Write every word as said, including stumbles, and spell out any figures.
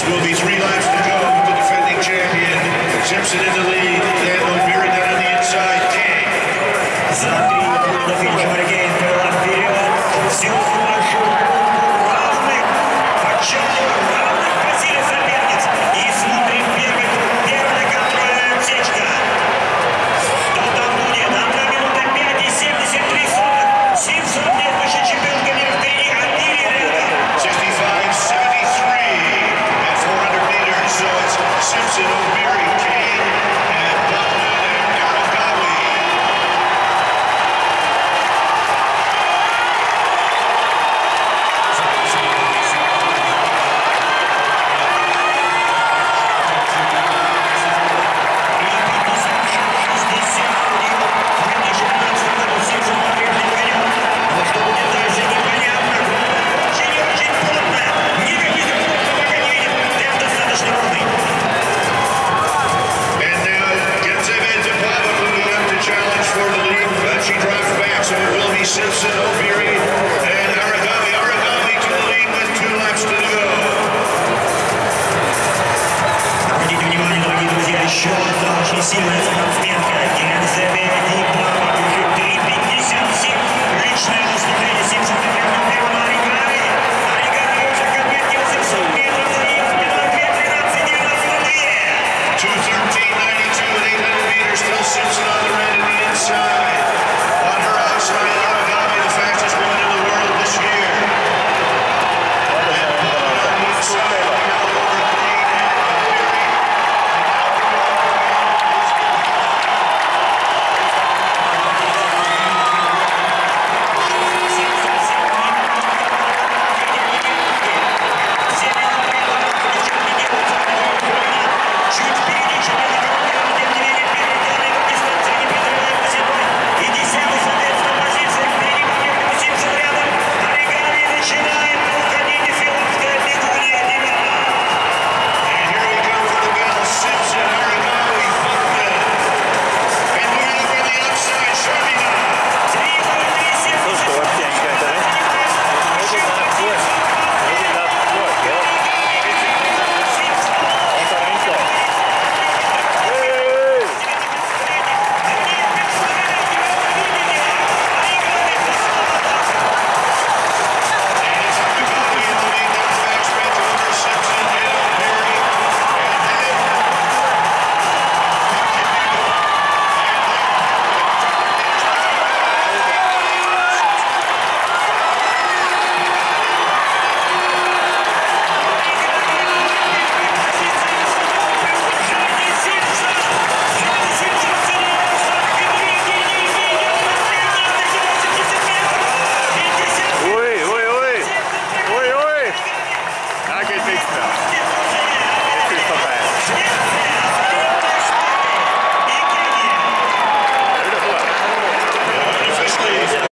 Will be three laps to go with the defending champion. Simpson in the lead, and O'Meara down on the inside. King. За три до финиша Маргейн повела вперед. Всю нашу равных, отчетливо равных по силе соперниц. И смотрим первый, первая контрольная отсечка. Что там будет? Одна минута пять и семьдесят три сотых. Симпсон нет выше чемпионка мира впереди. Одни рядом. sixty-five seventy-three at four hundred meters. So it's Simpson, O'Meara, King, and Button and Aragawi. Simpson, O'Meara, and Aragawi. Aragawi to the lead with two laps to go. Обратите внимание, дорогие друзья, еще одна очень сильная спортсменка. Елизавета Павлова, три пятьдесят семь. Личное выступление Симпсона первого на Арigawi. Арigawi уже конвертил семьсот метров за ним. Спиной две тринадцать девяносто два. two thirteen ninety-two at eight hundred meters. Still Simpson on the right and the inside. On her outside, Aragawi, the fastest woman in the world this year. And Button on the inside. Now over Green and O'Meara. Чуть впереди чемпионка мира, но тем не менее первый километр дистанции не преодолевает по седьмой. И десятый, соответственно, позиция впереди по Симпсон рядом. Арigawi начинает уходить, и филовская бегунья девятая. And here we come for the bell. Simpson, Aragawi, Button. And moving over on the outside, Sharmina. три ноль три семьдесят. Aragawi in the lead. That's back spread over Simpson and O'Meara. And then Ой, ой, ой. Ой, ой. Как это?